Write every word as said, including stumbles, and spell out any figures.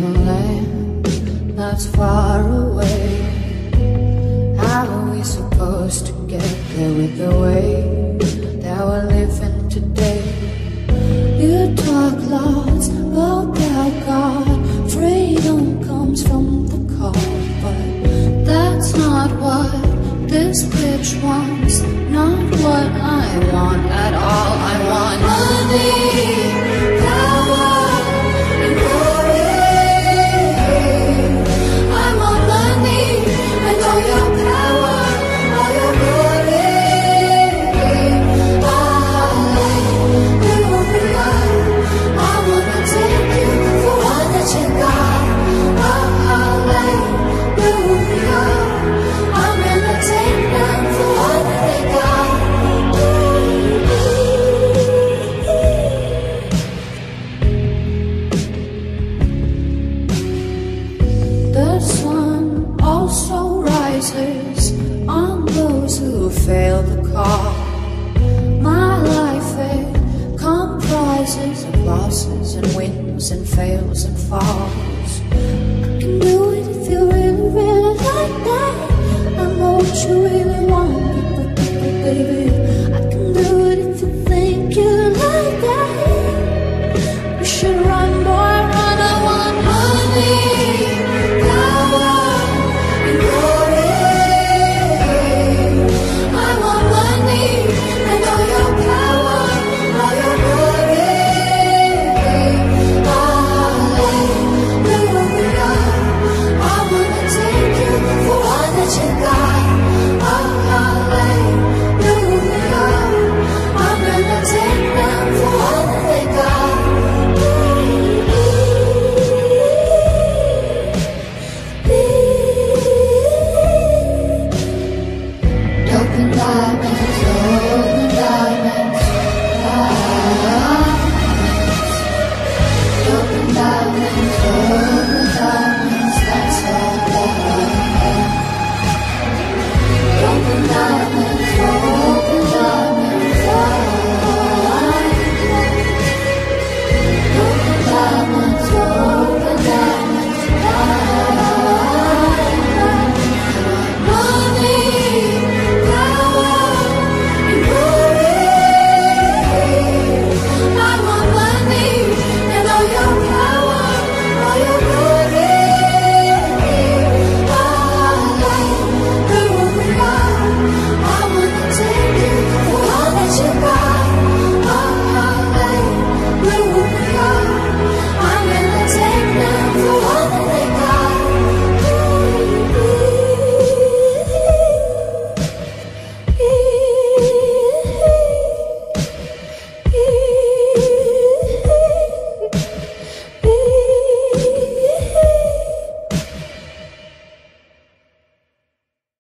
a land that's far away. How are we supposed to get there with the way that we're living today? You talk lots about God, freedom comes from the call, but that's not what this bitch wants, not what I want at all. I want money, power, and glory. I want money and all your power, all your glory. Hallelujah, I wanna take you for all that you got. Hallelujah, I'm gonna take them for all that they got. The sun also rises on those who fail the call. My life, it comprises of losses and wins and fails and falls.